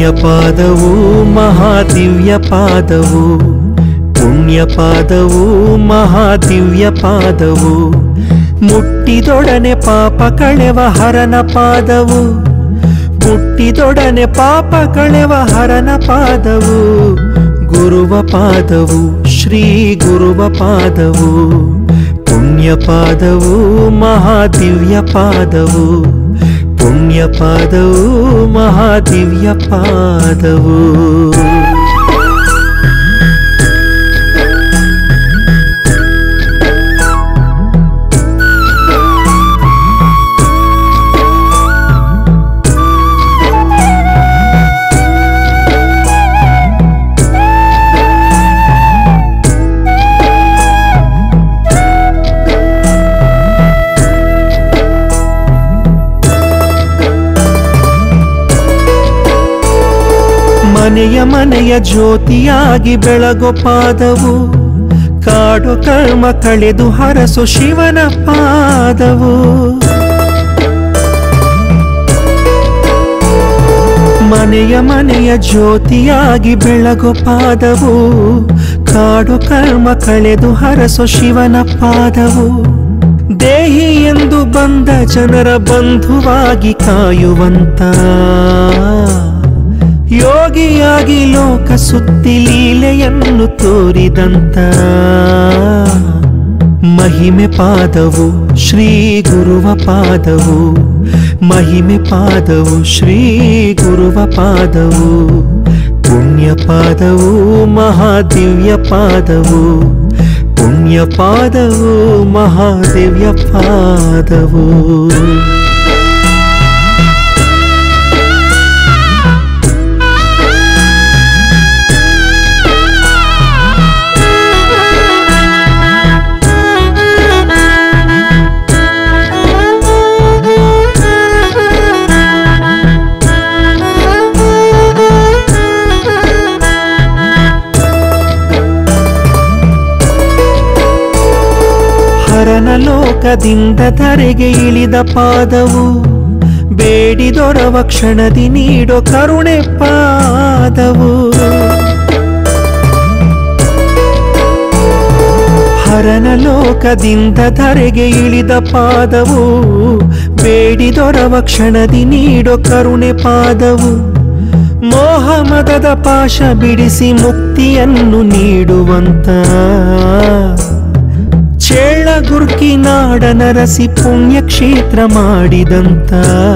ಪುಣ್ಯಪಾದವು ಮಹಾದಿವ್ಯಪಾದವು, ಪುಣ್ಯಪಾದವು ಮಹಾದಿವ್ಯಪಾದವು, ಮುಟ್ಟಿದೊಡನೆ ಪಾಪ ಕಳೆವ ಹರನ ಪಾದವು, ಮುಟ್ಟಿದೊಡನೆ ಪಾಪ ಕಳೆವ ಹರನ ಪಾದವು, ಗುರುವ ಪಾದವು ಶ್ರೀ ಗುರುವ ಪಾದವು, ಪುಣ್ಯಪಾದವು ಮಹಾದಿವ್ಯಪಾದವು, ಪುಣ್ಯಪಾದವು ಮಹಾದಿವ್ಯಪಾದವು. ಮನೆಯ ಮನೆಯ ಜ್ಯೋತಿಯಾಗಿ ಬೆಳಗೋ ಪಾದವು, ಕಾಡು ಕರ್ಮ ಕಳೆದು ಹರಸು ಶಿವನ ಪಾದವು, ಮನೆಯ ಮನೆಯ ಜ್ಯೋತಿಯಾಗಿ ಬೆಳಗೋ ಪಾದವು, ಕಾಡು ಕರ್ಮ ಕಳೆದು ಹರಸು ಶಿವನ ಪಾದವು, ದೇಹಿ ಎಂದು ಬಂದ ಜನರ ಬಂಧುವಾಗಿ ಕಾಯುವಂತ, ಯೋಗಿಯಾಗಿ ಲೋಕ ಸುತ್ತಿ ಲೀಲೆಯನ್ನು ತೋರಿದಂತ, ಮಹಿಮೆ ಪಾದವು ಶ್ರೀ ಗುರುವ ಪಾದವು, ಮಹಿಮೆ ಪಾದವು ಶ್ರೀ ಗುರುವ ಪಾದವು, ಪುಣ್ಯಪಾದವು ಮಹಾದಿವ್ಯಪಾದವು, ಪುಣ್ಯಪಾದವು ಮಹಾದಿವ್ಯಪಾದವು. ಹರನ ಲೋಕದಿಂದ ಧರೆಗೆ ಇಳಿದ ಪಾದವು, ಬೇಡಿದೊರವ ಕ್ಷಣದಿ ನೀಡೋ ಕರುಣೆ ಪಾದವು, ಹರನ ಲೋಕದಿಂದ ಧರೆಗೆ ಇಳಿದ ಪಾದವು, ಬೇಡಿದೊರವ ಕ್ಷಣದಿ ನೀಡೋ ಕರುಣೆ ಪಾದವು, ಮೋಹ ಮದದ ಪಾಶ ಬಿಡಿಸಿ ಮುಕ್ತಿಯನ್ನು ನೀಡುವಂತ, ಚೇಳ ಗುರ್ಕಿ ನಾಡ ನರಸಿ ಪುಣ್ಯಕ್ಷೇತ್ರ ಮಾಡಿದಂತ,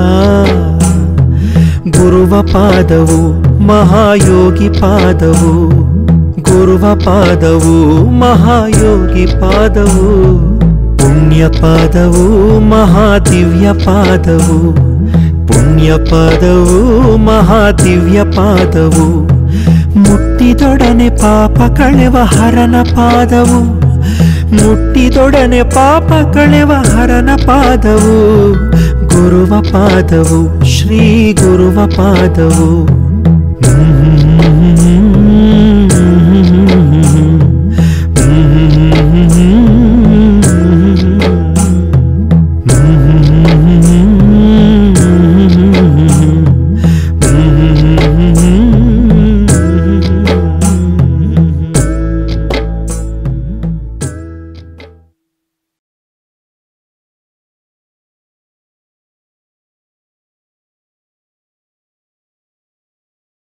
ಗುರುವ ಪಾದವು ಮಹಾಯೋಗಿ ಪಾದವು, ಗುರುವ ಪಾದವು ಮಹಾಯೋಗಿ ಪಾದವು, ಪುಣ್ಯಪಾದವು ಮಹಾದಿವ್ಯಪಾದವು, ಪುಣ್ಯಪಾದವು ಮಹಾದಿವ್ಯಪಾದವು, ಮುಟ್ಟಿದೊಡನೆ ಪಾಪ ಕಳೆವ ಹರನ ಪಾದವು, ಮುಟ್ಟಿದೊಡನೆ ಪಾಪ ಕಳೆವ ಹರನ ಪಾದವು, ಗುರುವ ಪಾದವು ಶ್ರೀ ಗುರುವ ಪಾದವು,